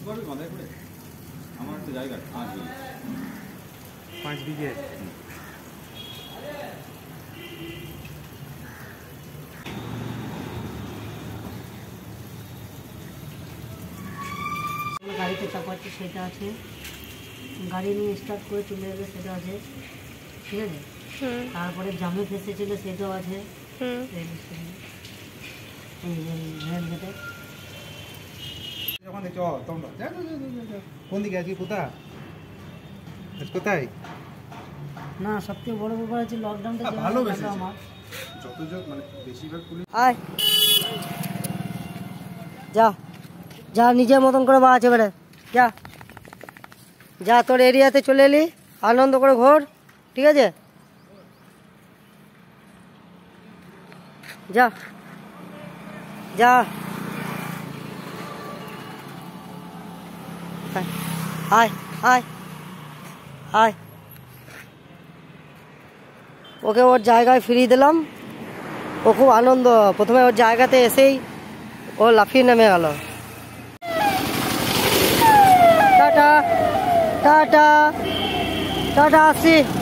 আমার তো জায়গা 5 বিঘে। গাড়িতে চাপাচ্ছি সেটা আছে, গাড়ি নিয়ে স্টার্ট করে চলে এলে সেটা আছে, ঠিক আছে। তারপরে জামে ফেসেছিল সেটাও আছে। কোন দিকে আজকে কোথায় না, সবথেকে বড় ব্যাপার হচ্ছে লকডাউনটা ভালো আমার যতজন মানে বেশিরভাগ পুলিশ। আয় যা যা নিজের মতন করে বা আছে বেড়ে যা যা, তোর এরিয়াতে চলে এলি, আনন্দ করে ঘোর, ঠিক আছে। যা যা আয় আয় আয়, ওকে ওর জায়গায় ফিরিয়ে দিলাম। ও খুব আনন্দ, প্রথমে ওর জায়গাতে এসেই ও লাফিয়ে নেমে গেল। টাটা টাটা টাটা, আসি।